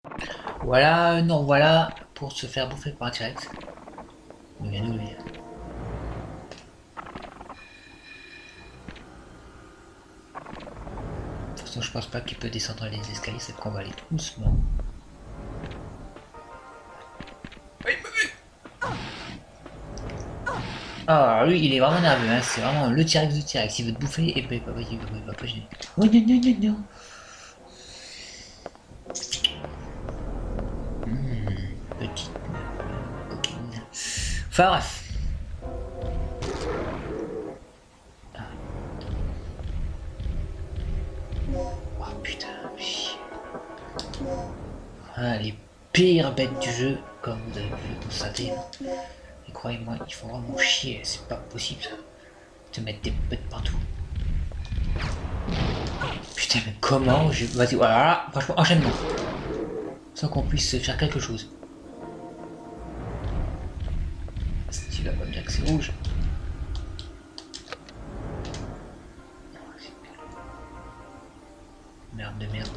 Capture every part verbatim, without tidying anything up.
Voilà, non, voilà, pour se faire bouffer par un T-Rex. Il vient nous lui. De toute façon, je pense pas qu'il peut descendre les escaliers, c'est qu'on va aller doucement. Ah, lui, il est vraiment nerveux, hein. C'est vraiment le T-Rex de T-Rex. Il veut te bouffer et puis il va, il va pas gêner. Oh non, non, non, non. Mmh, petite coquine. Enfin bref. Oh putain, oui. Ah, les pires bêtes du jeu, comme vous avez pu le constater. Et croyez-moi, il faut vraiment chier, c'est pas possible ça. De mettre des bêtes partout. Putain, mais comment je... Vas-y, voilà, franchement, enchaînement. Sans qu'on puisse faire quelque chose. Tu vas pas me dire que c'est rouge. Merde de merde.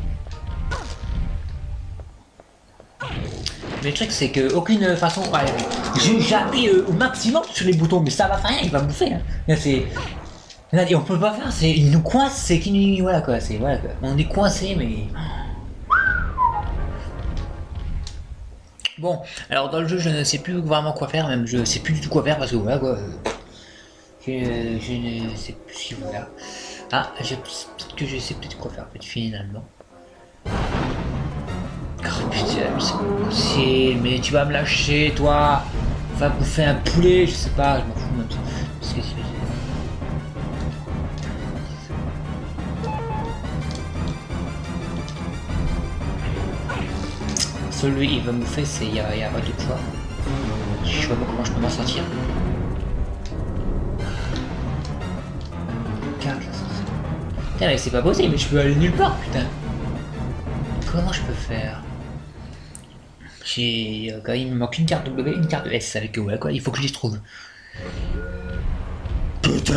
Mais le truc c'est que aucune façon. Ouais, j'appuie euh, au maximum sur les boutons, mais ça va faire rien, il va me bouffer. Hein. Là c'est. Et on peut pas faire, c'est. Il nous coince, c'est qu'il nous. Voilà quoi, c'est. Voilà quoi. On est coincé, mais. Bon, alors dans le jeu je ne sais plus vraiment quoi faire, même je sais plus du tout quoi faire parce que voilà quoi. Je, je ne sais plus si voilà. Ah, peut-être que je sais peut-être quoi faire, peut-être finalement. Oh putain, mais c'est pas possible, mais tu vas me lâcher, toi. Va bouffer un poulet, je sais pas, je m'en fous même. Parce que celui il va me bouffer, c'est il y a, y a pas d'autre choix. Je sais pas comment je peux m'en sortir. Carte là, putain, mais c'est pas possible, mais je peux aller nulle part, putain. Comment je peux faire? J'ai. Euh, il me manque une carte W, une carte S avec ouais quoi, il faut que je les trouve. Putain!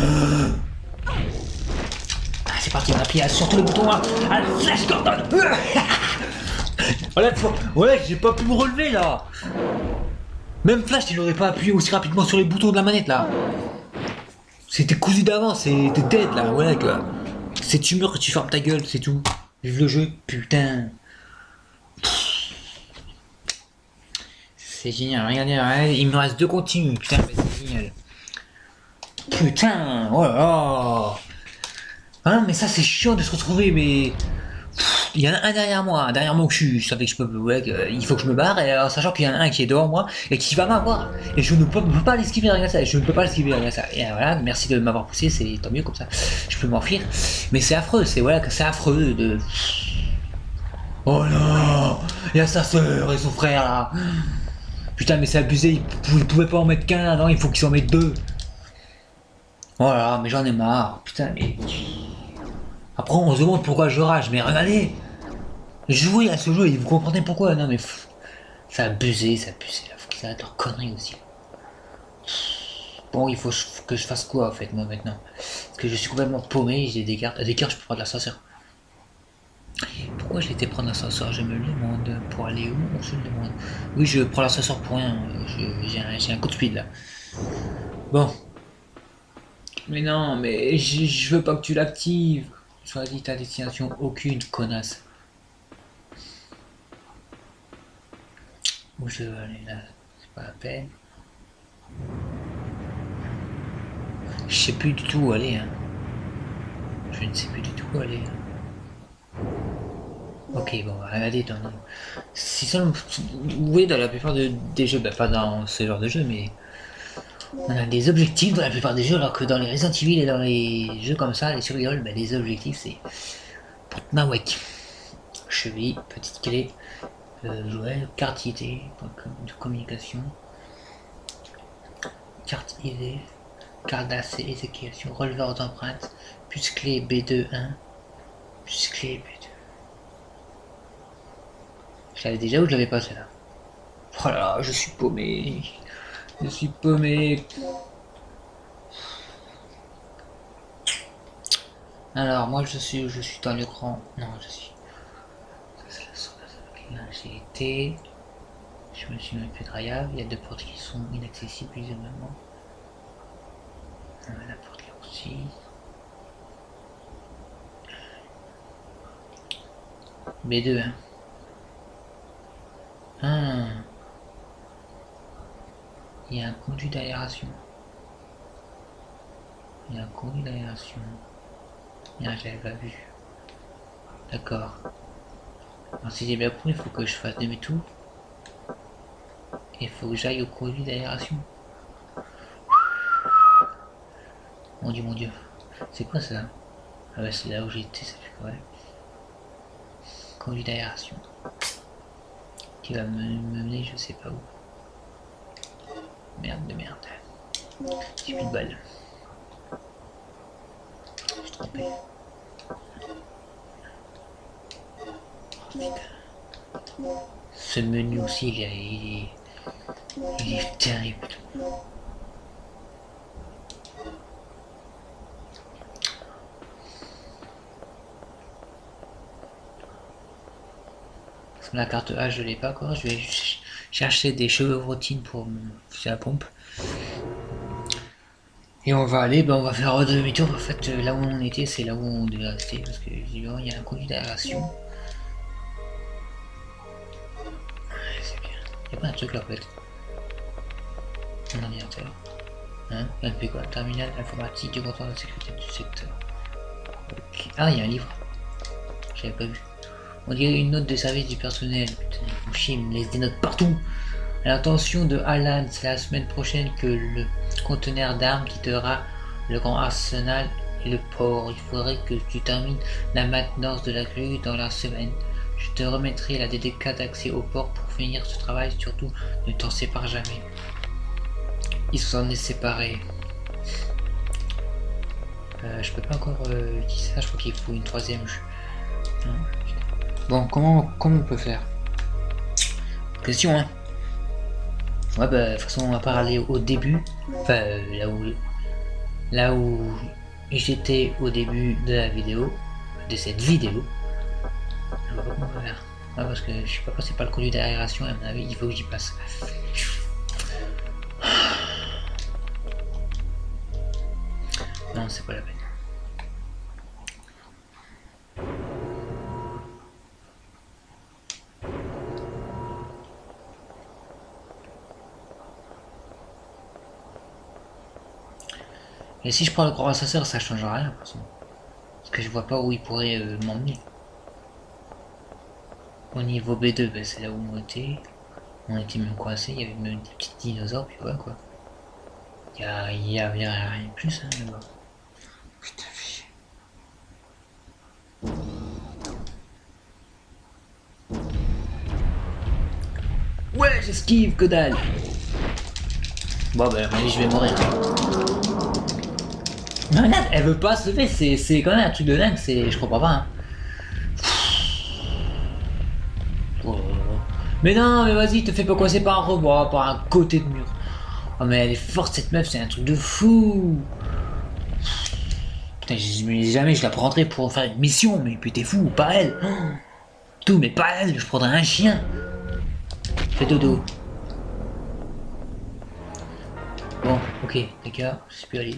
Ah, c'est parti, on appuie sur tous les boutons là. Allez, Flash Gordon! Voilà, voilà, j'ai pas pu me relever là! Même Flash, il aurait pas appuyé aussi rapidement sur les boutons de la manette là! C'était cousu d'avance, c'était dead là, voilà quoi! C'est tumeur que tu fermes ta gueule, c'est tout! Vive le jeu, putain! C'est génial, regardez, il me reste deux continues, putain, mais c'est génial. Putain, oh là là. Ah mais ça c'est chiant de se retrouver, mais... Il y en a un derrière moi, derrière moi que je savais que je peux... Ouais, il faut que je me barre, et alors, sachant qu'il y en a un qui est devant moi, et qui va m'avoir. Et je ne peux, peux pas l'esquiver derrière ça, je ne peux pas l'esquiver derrière ça. Et voilà, merci de m'avoir poussé, c'est tant mieux comme ça, je peux m'enfuir. Mais c'est affreux, c'est voilà, c'est affreux de... Oh non, il y a sa soeur et son frère là. Putain, mais c'est abusé, il pouvait pas en mettre qu'un, non, il faut qu'ils en mettent deux. Voilà, mais j'en ai marre, putain, mais... Après, on se demande pourquoi je rage, mais regardez, jouez à ce jeu et vous comprenez pourquoi, non mais... C'est abusé, c'est abusé, là, faut qu'ils arrêtent leur connerie aussi. Bon, il faut que je fasse quoi, en fait, moi, maintenant? Parce que je suis complètement paumé, j'ai des cartes, des cartes, je peux prendre l'ascenseur. Pourquoi j'ai été prendre l'ascenseur? Je me le demande. Pour aller où? On se le demande. Oui, je prends l'ascenseur pour rien. J'ai un, un coup de speed là. Bon. Mais non, mais je veux pas que tu l'actives. Choisis ta destination. Aucune, connasse. Où je veux aller là? C'est pas la peine. Je sais plus du tout où aller. Hein. Je ne sais plus du tout où aller. Ok, bon, regardez, dans, si seulement, oui, dans la plupart de, des jeux, bah, pas dans ce genre de jeu, mais on a des objectifs dans la plupart des jeux, alors que dans les Resident Evil et dans les jeux comme ça, les survival, bah, les objectifs, c'est pour Nawak. Cheville, petite clé, euh, jouet, carte I D, de communication, carte I D, carte d'accès, exécution, releveur d'empreinte, plus clé B deux un, plus clé B deux. Je l'avais déjà ou je l'avais pas celle-là? Voilà, je suis paumé. Je suis paumé. Alors moi je suis je suis dans l'écran. Non je suis. Là j'ai été. Je me suis mis plus de Raya. Il y a deux portes qui sont inaccessibles visiblement. La porte là aussi. B deux hein. Ah. Il y a un conduit d'aération. Il y a un conduit d'aération. Ah, j'avais pas vu. D'accord. Alors si j'ai bien compris, il faut que je fasse demi-tour. Et il faut que j'aille au conduit d'aération. Mon dieu, mon dieu. C'est quoi ça? Ah ouais, c'est là où j'étais, ça fait ouais. Conduit d'aération. Qui va me mener, je sais pas où. Merde de merde. J'ai plus de balles. Je suis trompé. Oh, ce menu aussi, il est, il est, il est terrible. La carte A, je l'ai pas encore. Je vais chercher des chevrotines pour faire la pompe. Et on va aller, ben on va faire demi-tour. En fait, là où on était, c'est là où on devait rester. Parce que visiblement, il y a un conduit d'aération. C'est bien. Il y a pas un truc là en fait. Mon ordinateur. Hein? Elle fait quoi? Terminal informatique du contrôle de sécurité du secteur. Okay. Ah, il y a un livre. J'avais pas vu. On dirait une note de service du personnel. Putain, mon chien me laisse des notes partout. À l'intention de Alan, c'est la semaine prochaine que le conteneur d'armes quittera le grand arsenal et le port. Il faudrait que tu termines la maintenance de la grue dans la semaine. Je te remettrai la D D K d'accès au port pour finir ce travail. Surtout, ne t'en sépare jamais. Il s'en est séparé. Euh, je peux pas encore euh, utiliser ça. Je crois qu'il faut une troisième. Non. Bon, comment, comment on peut faire? Question, hein? Ouais, bah, de toute façon, on va pas aller au début. Enfin, euh, là où, là où j'étais au début de la vidéo, de cette vidéo. Je vois pas comment on va faire. Ouais, parce que je suis pas passé par le conduit d'aération, à mon avis, il faut que j'y passe. Non, c'est pas la peine. Et si je prends le grand assesseur, ça change rien, de toute façon. Parce que je vois pas où il pourrait euh, m'emmener. Au niveau B deux, ben, c'est là où on était. On était même coincé, il y avait même des petits dinosaures, puis voilà quoi. Il y a, y a, y a rien de plus hein, là-bas. Putain, fichier. Ouais, j'esquive, que dalle. Bon ben, je vais mourir. Mais regarde, elle veut pas se lever, c'est quand même un truc de dingue, c'est, je comprends pas. Hein. Oh. Mais non, mais vas-y, te fais pas coincer par un rebord, par un côté de mur. Oh mais elle est forte cette meuf, c'est un truc de fou. Putain, jamais je la prendrais pour faire une mission, mais putain fou, pas elle. Tout, mais pas elle, je prendrais un chien. Fais dodo. Bon, ok, les gars, je sais plus aller.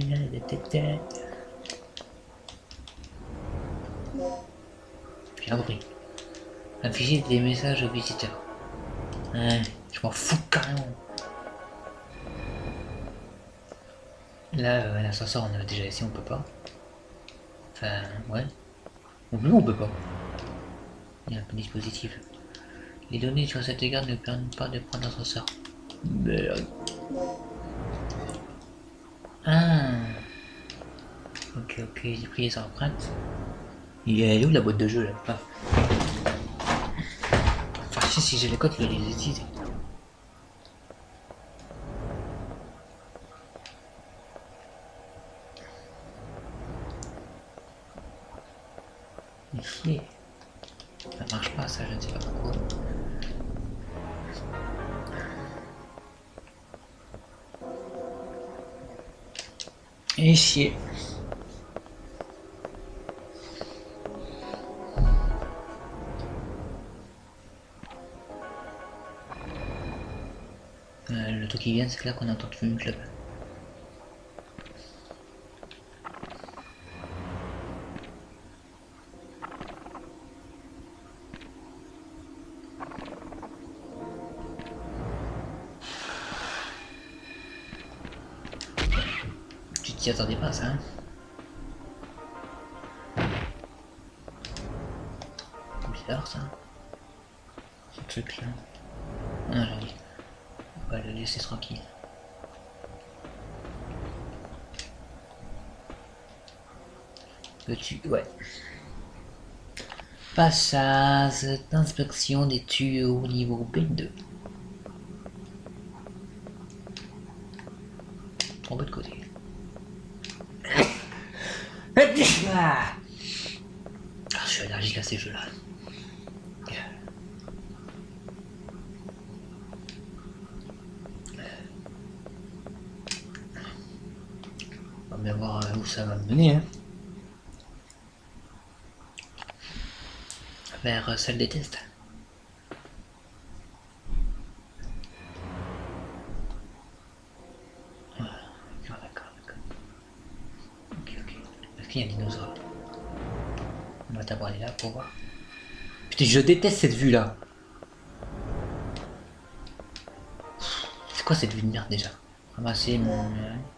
Bien compris. Afficher des messages aux visiteurs. Ouais, je m'en fous carrément. Là, euh, l'ascenseur, on avait déjà essayé, on peut pas. Enfin, ouais. Non plus, on peut pas. Il y a un dispositif. Les données sur cette garde ne permettent pas de prendre l'ascenseur. Merde. Ah. Ok, ok, j'ai pris les empreintes. Il est où la boîte de jeu là? Enfin, si, si j'ai les codes, je vais les utiliser. Ici. Ça marche pas, ça, je ne sais pas pourquoi. Et chier. le truc qui vient, c'est clair qu'on entend tout le club. Tu t'y attendais pas, ça, hein? Bizarre, ça. Ce truc-là. Ah, joli. On va le laisser tranquille. Peux-tu... Ouais. Passage d'inspection des tuyaux niveau B deux. Tombé de côté. Ah, je suis allergique à ces jeux-là. On va bien voir où ça va me mener. Hein. Vers celle des tests. Voilà. D'accord, d'accord, d'accord. Ok, ok. Est-ce qu'il y a un dinosaure? On va d'abord aller là pour voir. Putain, je déteste cette vue là. C'est quoi cette vue de merde déjà? Ramasser mon...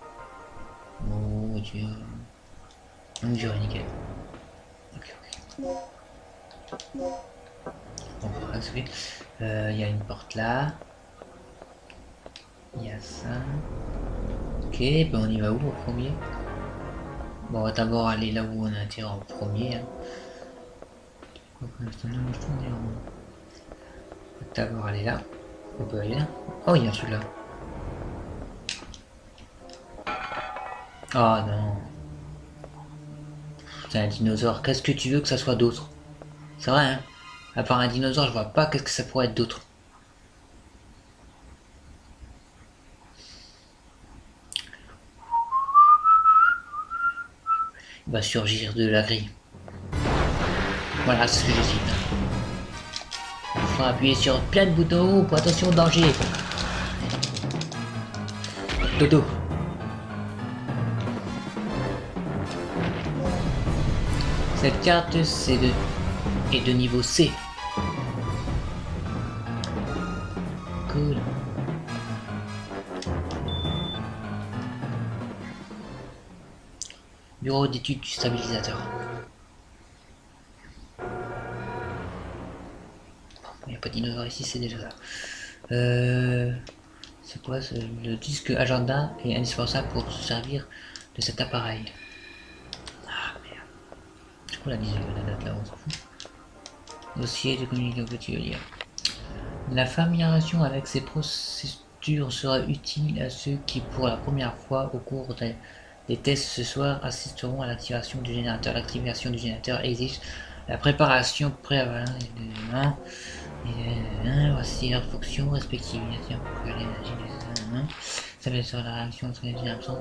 Oh Dieu. Donc j'aurais nickel. Ok, ok. Bon, voilà, c'est fait. Euh, y a une porte là. Il y a ça. Ok, ben on y va où au premier? Bon, on va d'abord aller là où on a intérêt en premier. Hein. On va d'abord aller là. On peut aller là. Oh, il y a celui-là. Oh non. C'est un dinosaure. Qu'est-ce que tu veux que ça soit d'autre? C'est vrai, hein? À part un dinosaure, je vois pas qu'est-ce que ça pourrait être d'autre. Il va surgir de la grille. Voilà, c'est ce que j'hésite. Il faut appuyer sur plein de boutons pour attention danger. Dodo. Cette carte c'est de est de niveau C. Cool. Bureau d'études du stabilisateur. Il n'y a pas de dinosaure ici, c'est déjà ça. Euh, c'est quoi ce, le disque agenda est indispensable pour se servir de cet appareil. Ah merde. C'est quoi la, la date là, on s'en fout. Dossier de communication que tu veux lire. La familiarisation avec ces procédures sera utile à ceux qui, pour la première fois au cours des, des tests ce soir, assisteront à l'activation du générateur. L'activation du générateur exige la préparation préalable des éléments. Voici leurs fonctions respectives. Pour que l'énergie des ça va sur la réaction entre les absents.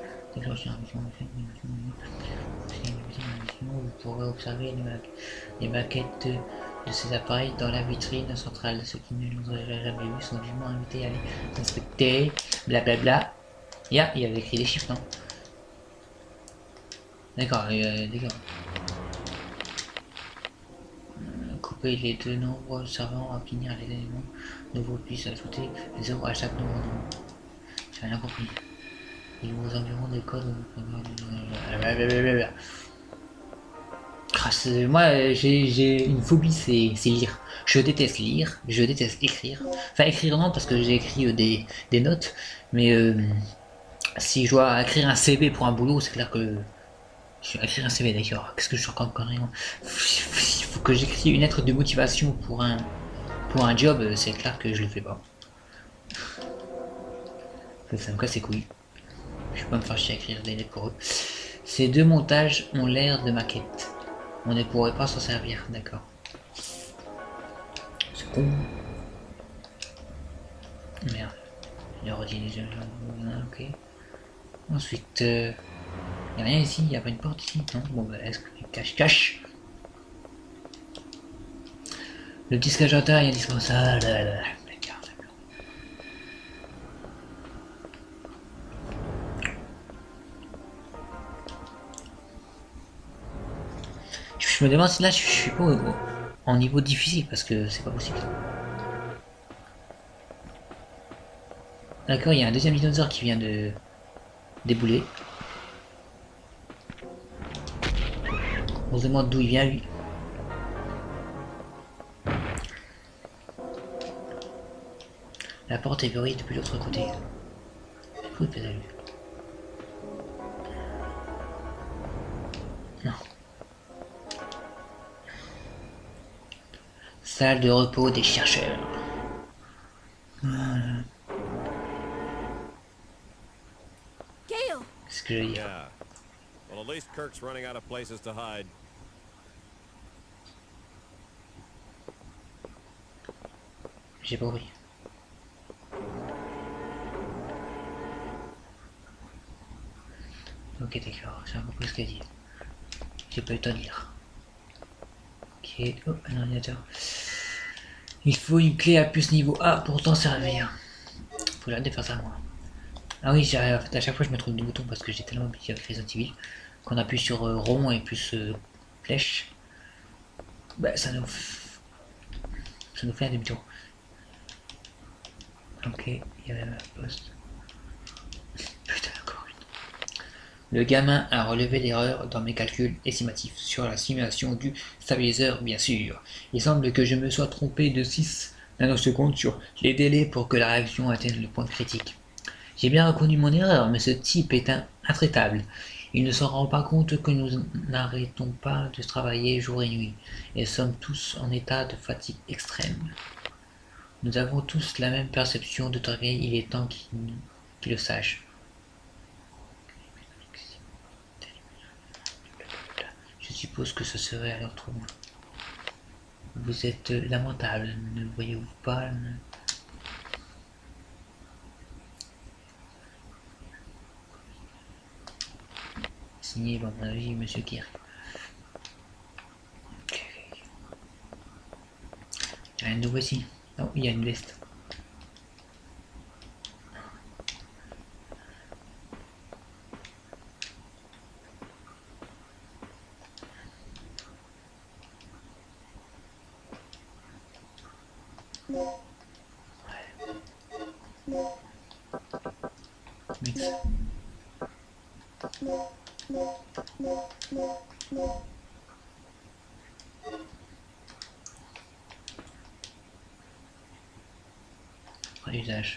Vous pourrez observer les maquettes de, de ces appareils dans la vitrine centrale. Ceux qui ne l'ont jamais vu sont vivement invités à les inspecter. Blablabla. Il y a, il y avait écrit des chiffres, non? D'accord, euh, d'accord. Euh, couper les deux nombres servant à finir les éléments nouveaux puis ajouter les zéros à chaque nouveau nombre. J'ai rien compris. Et aux environs des codes. Moi j'ai une phobie, c'est lire. Je déteste lire, je déteste écrire. Enfin écrire non parce que j'ai écrit euh, des, des notes, mais euh, si je dois écrire un C V pour un boulot, c'est clair que je vais écrire un C V d'accord. Qu'est-ce que je suis encore quand même. Il faut que j'écris une lettre de motivation pour un pour un job, c'est clair que je le fais pas. Ça me casse les couilles. Je peux pas me faire chier à écrire des lettres pour eux. Ces deux montages ont l'air de maquettes. On ne pourrait pas s'en servir, d'accord. C'est con. Merde. Il a redit les yeux. Ok. Ensuite, il euh, n'y a rien ici, il n'y a pas une porte ici. Non. Bon bah est-ce que cache cache. Le disque agenda est indispensable. D'accord, d'accord. Je me demande si là je suis pas au- en niveau difficile parce que c'est pas possible. D'accord, il y a un deuxième dinosaure qui vient de débouler. On se demande d'où il vient lui. La porte est verrouillée depuis l'autre côté. Faut peut-être lui. Non. Salle de repos des chercheurs. Voilà. Qu'est-ce que je veux dire? Yeah. Well, at least Kirk's running out of places to hide. J'ai pas compris. Ok, d'accord, j'ai un peu ce qu'elle dit. J'ai pas eu le temps de lire. Ok, oh, un ordinateur. Il faut une clé à plus niveau A pour t'en servir. Faut arrêter de faire ça, moi. Ah oui, en fait, à chaque fois je me trouve des boutons parce que j'ai tellement habitué avec Resident Evil qu'on appuie sur euh, rond et plus euh, flèche. Bah, ça nous, ça nous fait un demi-tour. Ok, il y avait la poste. Putain, encore une. Le gamin a relevé l'erreur dans mes calculs estimatifs sur la simulation du stabiliseur, bien sûr. Il semble que je me sois trompé de six nanosecondes sur les délais pour que la réaction atteigne le point critique. J'ai bien reconnu mon erreur, mais ce type est un intraitable. Il ne s'en rend pas compte que nous n'arrêtons pas de travailler jour et nuit, et sommes tous en état de fatigue extrême. Nous avons tous la même perception de travail, il est temps qu'il qu'il le sache. Je suppose que ce serait alors trop bon. Vous êtes lamentable, ne voyez-vous pas? Signé, à mon avis, Monsieur Kirk. Il y a rien de nouveau ici. Non, il y a une veste. Mix. Usage.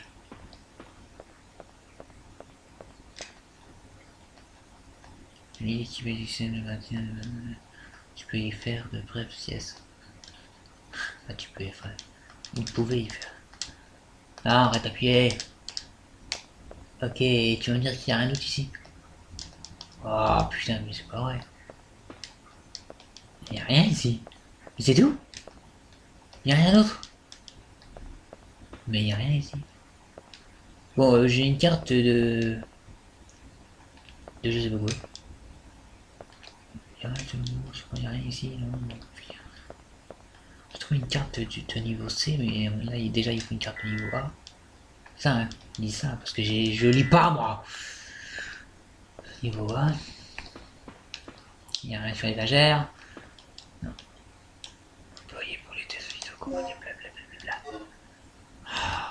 L'idée qui va lycée le maintien, tu peux y faire de brèves siestes. Ah, tu peux y faire. Vous pouvez y faire. Ah, arrête d'appuyer. Ok, tu vas me dire qu'il n'y a rien d'autre ici. Oh putain, mais c'est pas vrai. Il n'y a rien ici. Mais c'est tout? Il n'y a rien d'autre? Mais il n'y a rien ici. Bon, euh, j'ai une carte de... de je sais pas quoi. Il n'y a rien de niveau, je crois, il n'y a rien ici, non, non. J'ai trouvé une carte de, de niveau C, mais là, il, déjà, il faut une carte de niveau A. Ça, hein, il dit ça, parce que j'ai, je lis pas, moi. Niveau A. Il n'y a rien sur l'étagère. Non. Employé pour les tests vidéo, commandés, blablabla. Ah.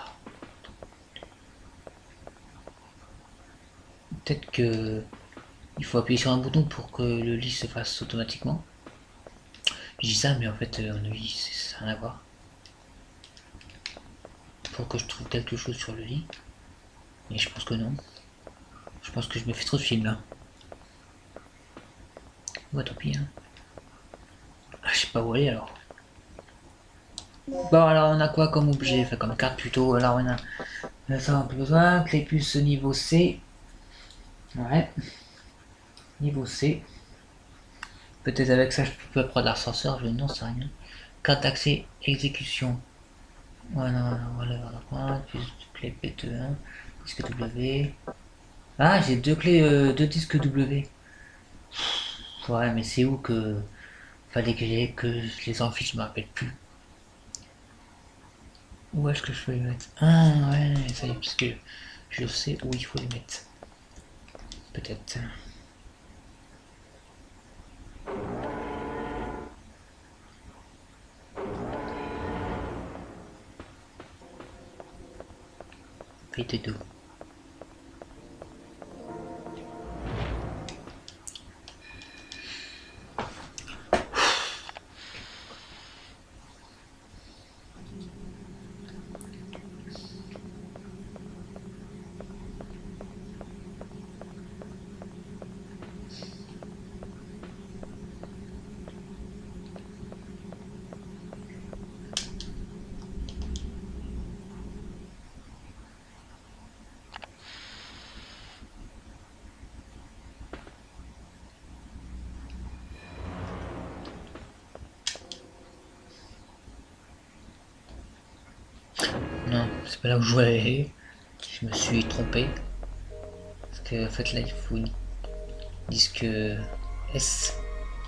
Peut-être que il faut appuyer sur un bouton pour que le lit se fasse automatiquement. Je dis ça, mais en fait, euh, on lit, ça n'a rien à voir. Pour que je trouve quelque chose sur le lit. Mais je pense que non. Je pense que je me fais trop de films là. Ouais, tant pis. Hein. Ah, je sais pas où aller alors. Bon, alors on a quoi comme objet? Enfin, comme carte plutôt. Alors on a. Là, ça, on a besoin. Clé puce niveau C. Ouais. Niveau C. Peut-être avec ça, je peux prendre l'ascenseur. Je n'en sais rien. Carte d'accès exécution. Voilà, voilà, voilà. Puis clé P T un. Disque W. Ah, j'ai deux clés, euh, deux disques W. Ouais, mais c'est où que fallait que, les, que je les enfiche, je me rappelle plus. Où est-ce que je peux les mettre? Ah ouais, ça y est, parce que je sais où il faut les mettre. Peut-être. Vite d'eau. Non, c'est pas là où je voulais aller. Je me suis trompé. Parce que en fait là il faut une disque S.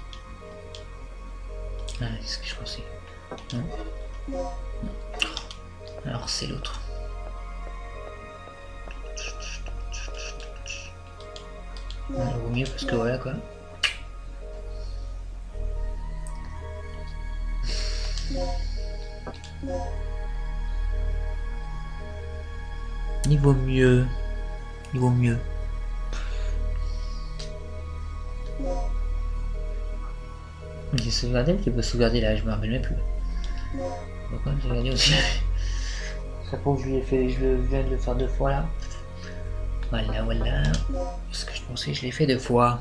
Ah, c'est ce que je pensais. Non. Non. Alors c'est l'autre. Il vaut mieux parce que voilà quoi. Il vaut mieux. Il vaut mieux. J'ai sauvegardé, tu peux sauvegarder là, je me rappelle même plus. Pourquoi j'ai regardé aussi? Ça prouve que je l'ai fait, je viens de le faire deux fois là. Voilà, voilà. Ce que je pensais, je l'ai fait deux fois.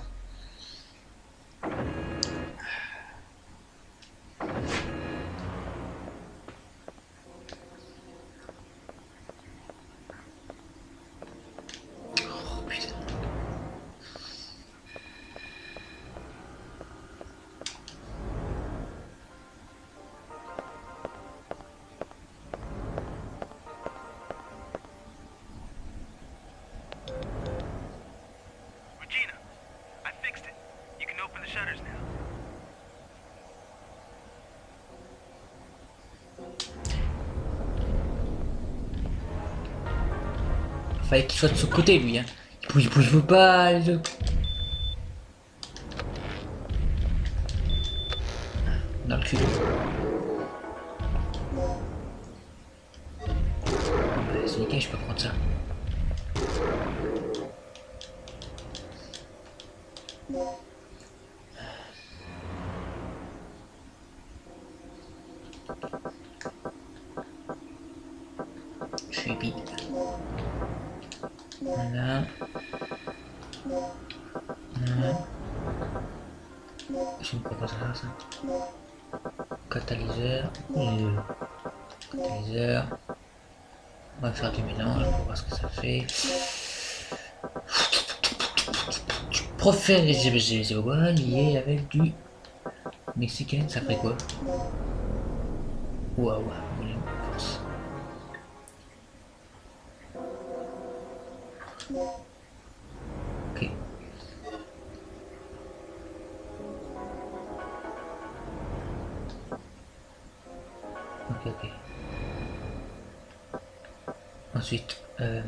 Fallait qu'il soit de son côté lui, hein. Il peut, il peut, il peut pas. Le... Dans le cul. Bah, c'est nickel, je peux prendre ça. Je suis vide. Voilà. Voilà. Je ne peux pas savoir ça. Catalyseur. Euh, catalyseur. On va faire du mélange pour voir ce que ça fait. Je préfère les G B G liés avec du mexicain, ça ferait quoi? Waouh, volume force. Ok. Ok, ok. Ensuite, euh,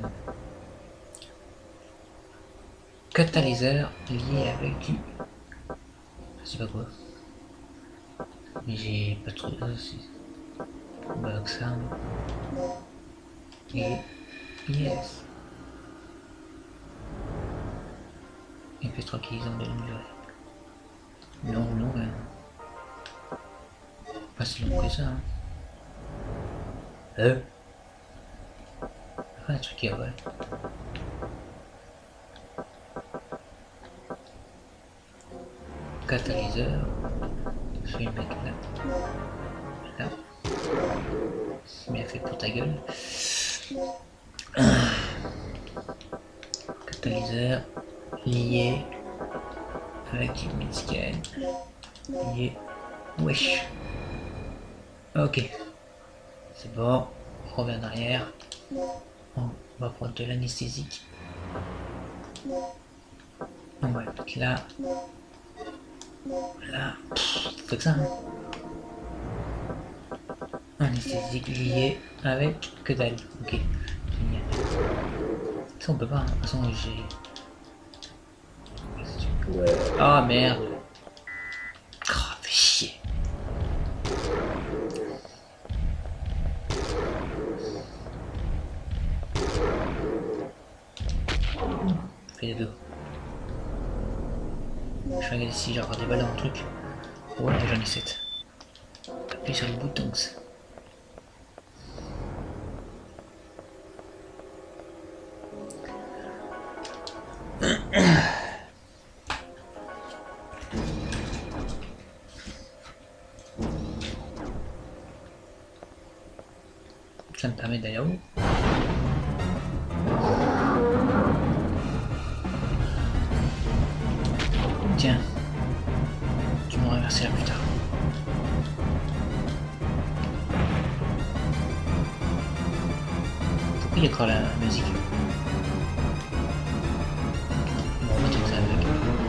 catalyseur lié avec du... Je sais pas quoi. Mais j'ai pas trop de aussi. Bah, que ça. Et... Yes. Et puis tranquillisant de longue durée. Non, non, hein. Pas si long que ça. Hein. Euh. Enfin, un truc qui est vrai. Catalyseur. Je vais le mettre là. Là. C'est bien fait pour ta gueule. Catalyseur lié avec une mexicaine. Lié. Wesh. Ok. C'est bon. On revient en arrière. On va prendre de l'anesthésique. On va le mettre là. Là. C'est que ça. Hein. Anesthésique lié avec que dalle. Ok. Génial. Ça on peut pas. Hein. De toute façon j'ai. Ouais. Ah merde. Oh, fais chier. les deux. Je vais regarder si j'ai encore des balles dans mon truc. Ouais, j'en ai sept. Appuie sur le bouton. Ça me permet d'aller où? Tiens, tu m'aurais reversé là plus tard. Pourquoi il y a encore la musique? Bon, on va dire que ça avec.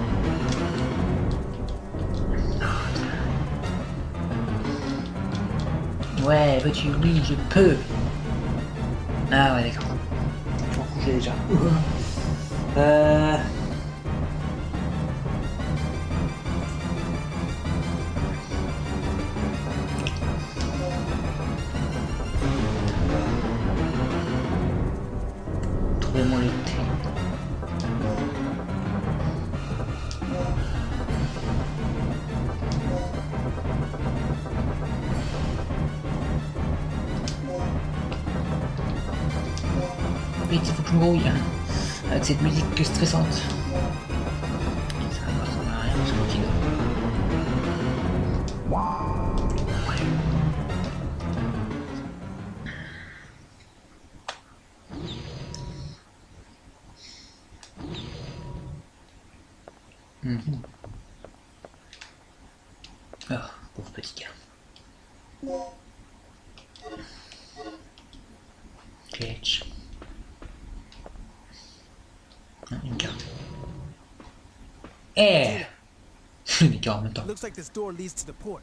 Ouais, veux-tu? Oui, je peux. Ah ouais, d'accord. Faut coucher déjà. Euh... Trouvez-moi le thé. Vite, il faut que je me grouille hein, avec cette musique stressante. Ça va pas ressembler à rien, c'est moi qui dors. Ouais. Mmh. Ah, pauvre petit gars. Catch. Une carte. Eh! Une carte en même temps. Looks like this door leads to the port.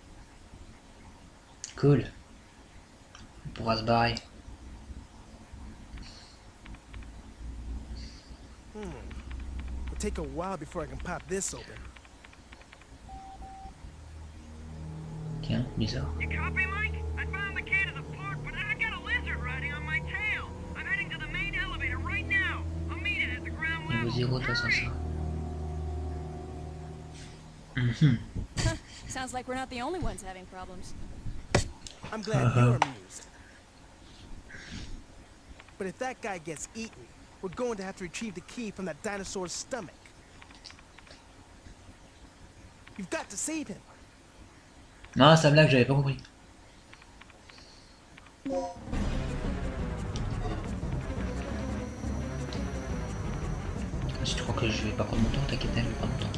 Cool. On pourra se barrer. Hmm. It'll take a while before I can pop this open. Tiens, bizarre. You copy, Mike? I found the key to the port, but I got a lizard riding on my tail. I'm heading to the main elevator right now. I'll meet it at the ground Niveau level. zéro de toute façon Hurry! ça. Mhm. Sounds like we're not the only ones having problems. I'm glad you're amused. But if that guy gets eaten, we're going to have to retrieve the key from that dinosaur's stomach. You've got to save him. Non, ça blague, j'avais pas compris. Si tu crois que je vais pas prendre mon temps, t'inquiète, je vais prendre mon temps.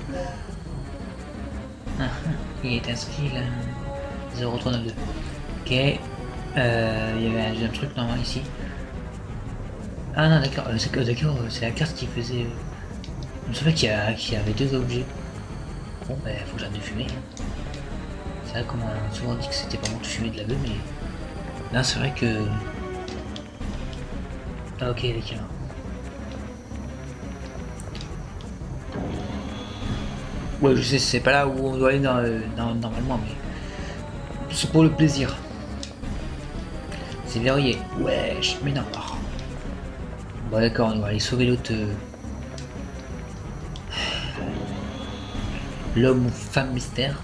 Ah, il est inscrit là. zéro trois neuf deux. Ok. Euh, il y avait un deuxième truc normal ici. Ah non, d'accord, euh, c'est que d'accord, c'est la carte qui faisait. Je me souviens qu'il y, a... qu'il y avait deux objets. Bon, bah, faut que j'arrête de fumer. C'est vrai qu'on m'a souvent dit que c'était pas bon de fumer de la beuh, mais là, c'est vrai que. Ah, ok, d'accord. Ouais, je sais, c'est pas là où on doit aller dans, euh, dans, normalement, mais c'est pour le plaisir. C'est verrouillé. Wesh, mais non. Oh. Bon, d'accord, on va aller sauver l'autre. Euh... L'homme ou femme mystère.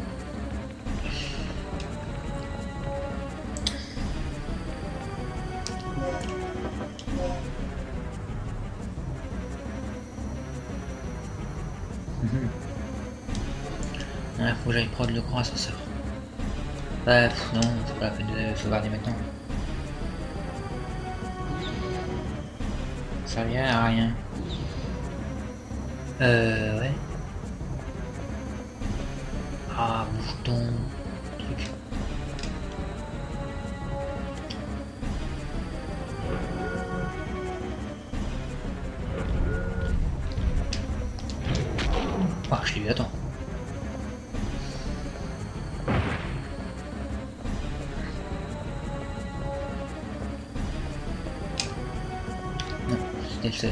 Il faut que j'aille prendre le grand ascenseur. Bah pff, non, c'est pas la peine de sauvegarder maintenant. Ça vient à rien. Euh ouais. Ah bouge ton truc. Ah je l'ai vu, attends. Le seul.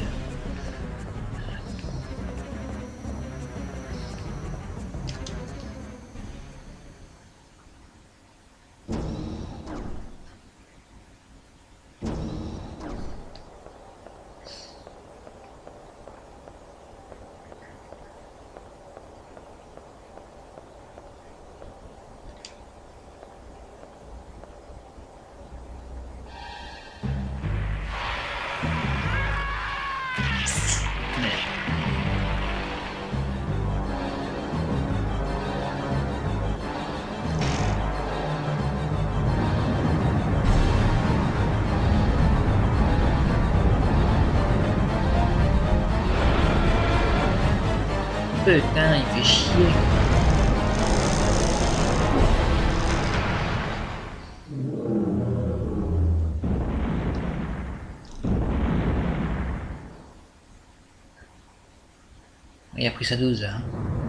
Putain, il fait chier. Il a pris sa dose là.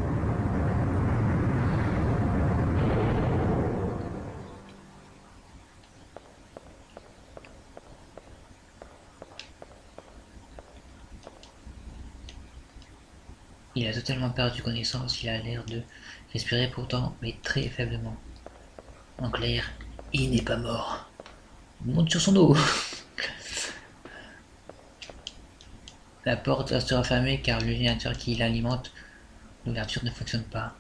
Il a totalement perdu connaissance, il a l'air de respirer pourtant, mais très faiblement. En clair, il n'est pas mort. Il monte sur son dos. La porte restera fermée car l'ordinateur qui l'alimente, l'ouverture ne fonctionne pas.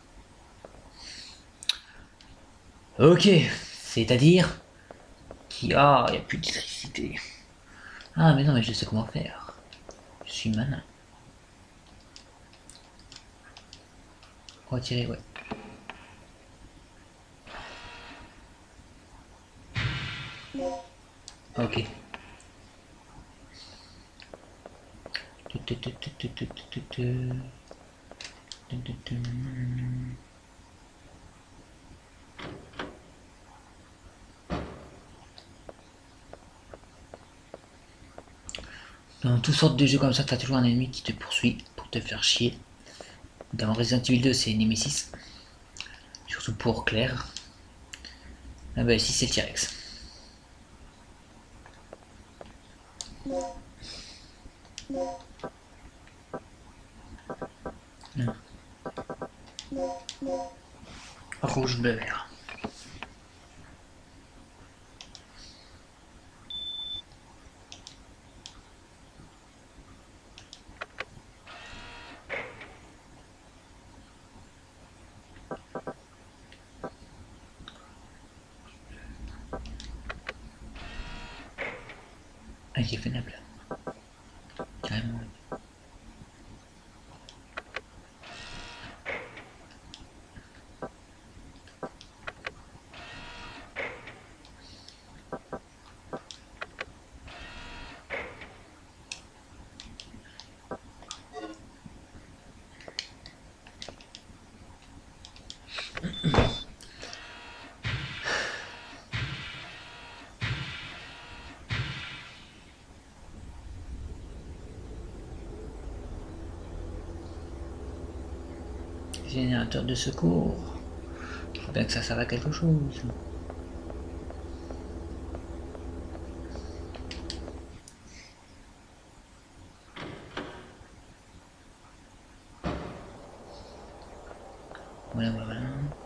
Ok, c'est-à-dire qui ah, il n'y a plus d'électricité. Ah mais non, mais je sais comment faire. Je suis malin. Retirer, ouais. Ok. Dans toutes sortes de jeux comme ça, t'as toujours un ennemi qui te poursuit pour te faire chier. Dans Resident Evil deux, c'est Nemesis. Surtout pour Claire. Ah bah ici, c'est le T-Rex. Non. Rouge, bleu, vert. Ah, il est faisable. Carrément. Générateur de secours. Faut bien que ça serve à quelque chose. Voilà, voilà.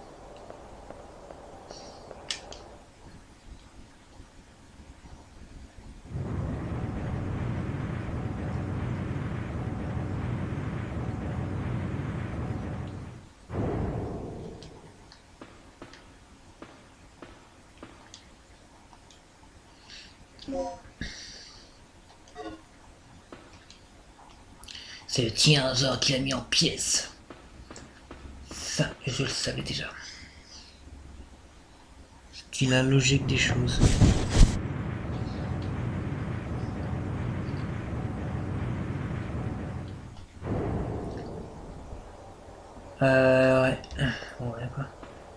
C'est le tyrannosaure qui l'a mis en pièces. Ça, je le savais déjà. C'est la logique des choses. Euh, ouais. Ouais, quoi.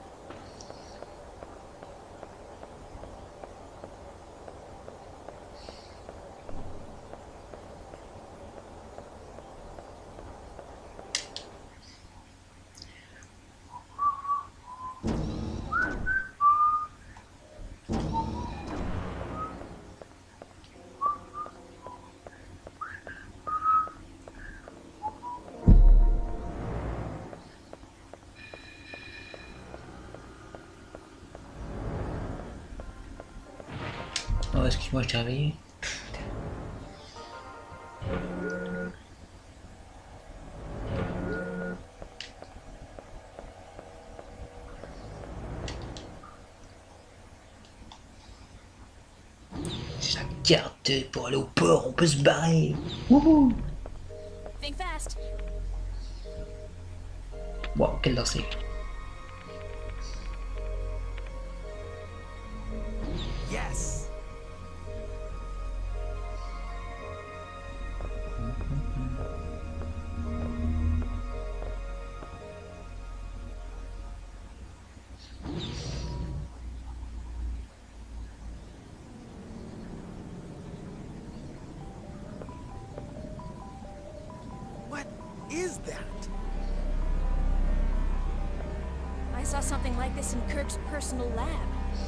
Oh, excuse-moi, je t'ai réveillé. C'est la carte pour aller au port, on peut se barrer. Wouhou. Think fast. Wow, quel lancer. Yes. is that? I saw something like this in Kirk's personal lab.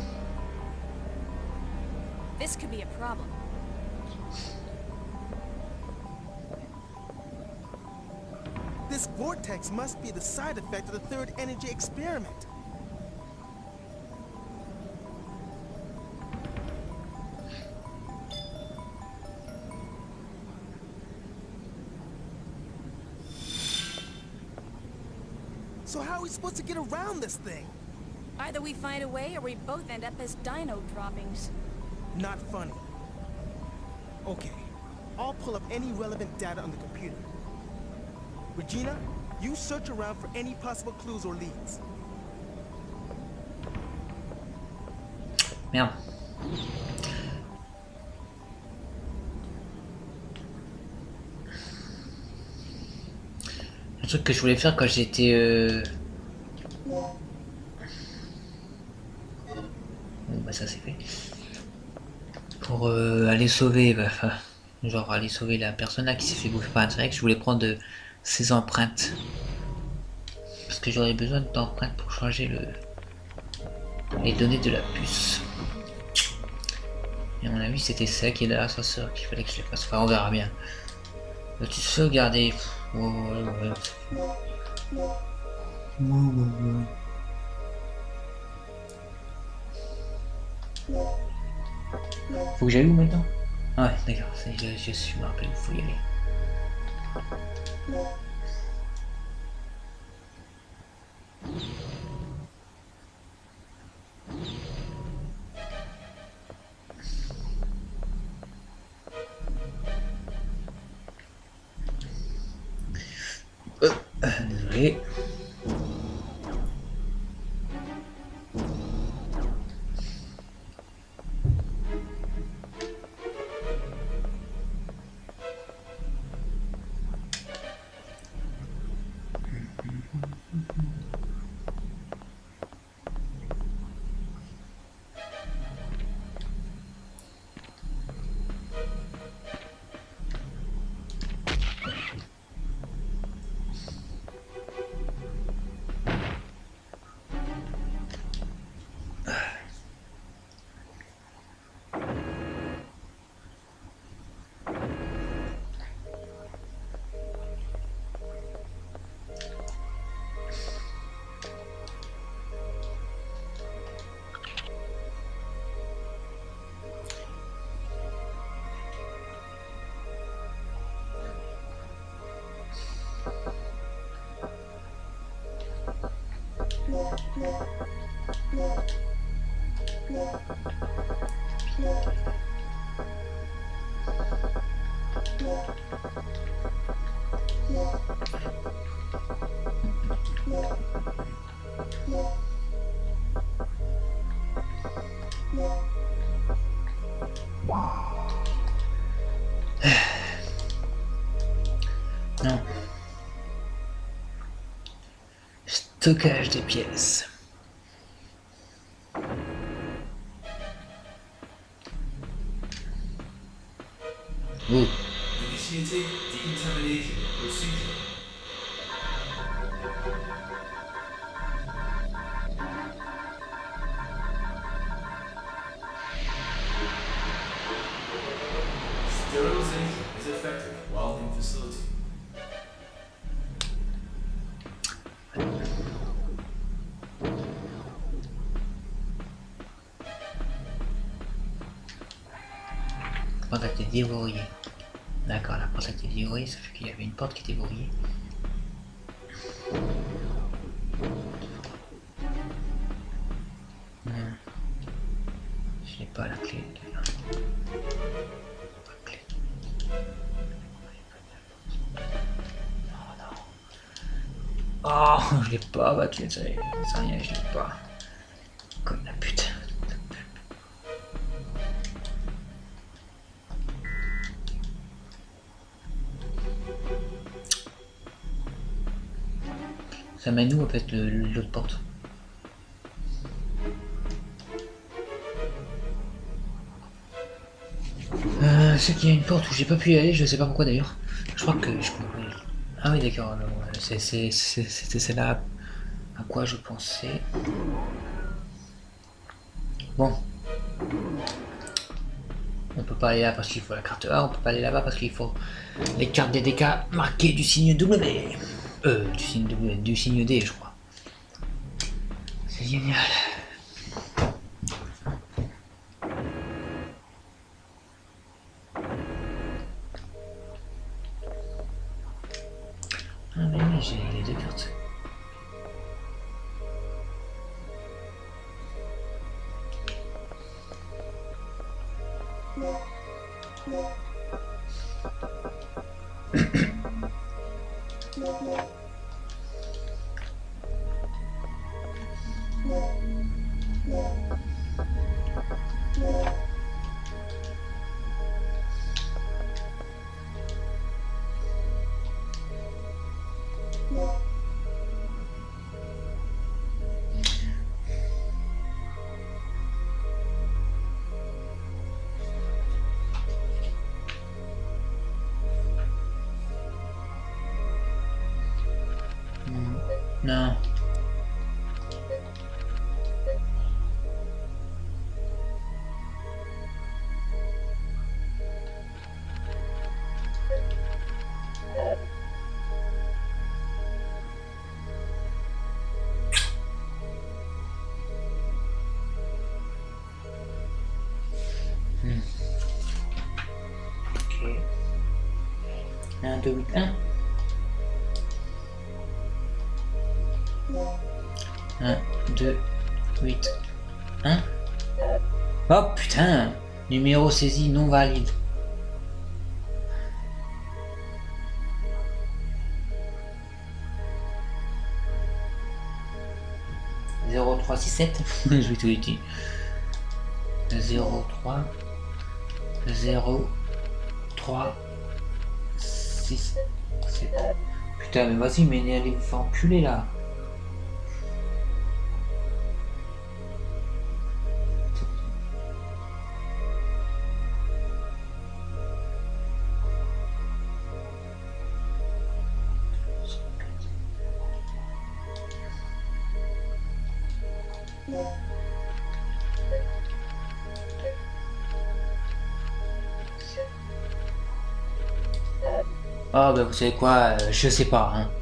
This could be a problem. This vortex must be the side effect of the third energy experiment. So how are we supposed to get around this thing? Either we find a way or we both end up as dino droppings. Not funny. Okay, I'll pull up any relevant data on the computer. Regina, you search around for any possible clues or leads. Merde. Le truc que je voulais faire quand j'étais... Euh... Bon bah ça c'est fait. Pour euh, aller sauver, bah, enfin, genre aller sauver la personne là qui s'est fait bouffer par un T-Rex, je voulais prendre euh, ses empreintes. Parce que j'aurais besoin d'empreintes pour changer le... les données de la puce. Et à mon avis c'était ça qui est là, sa soeur, qu'il fallait que je les fasse. Enfin on verra bien. Tu sauvegarder. Ouais, ouais, ouais. Ouais, ouais, ouais. Faut que j'aille où maintenant? Ah ouais, d'accord, je, je suis, je me rappelle, il faut y aller. Euh, désolé. Non. Stockage des pièces. Oh. Initiating decontamination procedure. Sterilization is effective while in facility. La porte a été déverrouillée. D'accord, la porte a été déverrouillée, ça fait qu'il y avait une porte qui était verrouillée. Hmm. Je n'ai pas la clé. Pas de clé. Non, non. Oh, je l'ai pas battu, ça y est, ça rien, je l'ai pas. Comme la pute. Ça mène où en fait l'autre porte? euh, C'est qu'il y a une porte où j'ai pas pu y aller, je sais pas pourquoi d'ailleurs. Je crois que je peux... Ah oui, d'accord. C'était celle-là à quoi je pensais. Bon. On peut pas aller là parce qu'il faut la carte A, on peut pas aller là-bas parce qu'il faut les cartes des D K marquées du signe W. Euh, du signe W, du signe D, je crois. C'est génial. Ah mais oui, j'ai les deux cartes. Non. Hmm. Ok. un, deux, huit, un. un, deux, huit, un. Oh putain! Numéro saisi non valide. zéro trois six sept. Je vais tout dire. zéro trois zéro trois six sept. Putain mais vas-y mais allez vous faire enculer là. Oh bah vous savez quoi, euh, je sais pas hein.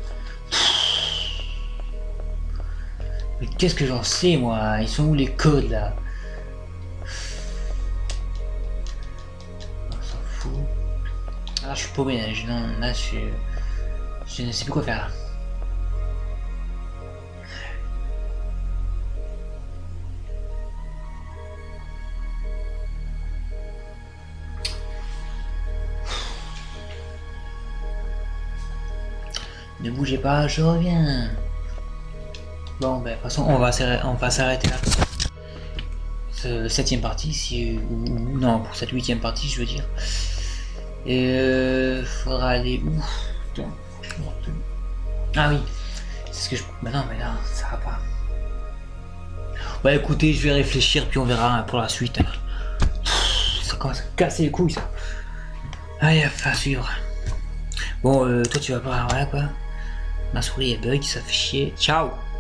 Mais qu'est-ce que j'en sais moi? Ils sont où les codes là? On s'en fout. Ah je suis paumé là, je, non, là je, je ne sais plus quoi faire là. Ne bougez pas, je reviens. Bon, ben, de toute façon, on va s'arrêter là. Ce septième partie, si, ou, ou non, pour cette huitième partie, je veux dire. Et euh, faudra aller où? Putain. Ah oui, c'est ce que je. Bah non, mais là, ça va pas. Ouais, écoutez, je vais réfléchir, puis on verra pour la suite. Ça commence à casser les couilles, ça. Allez, à suivre. Bon, euh, toi, tu vas pas, voilà quoi. Ma souris est bug, ça fait chier. Ciao!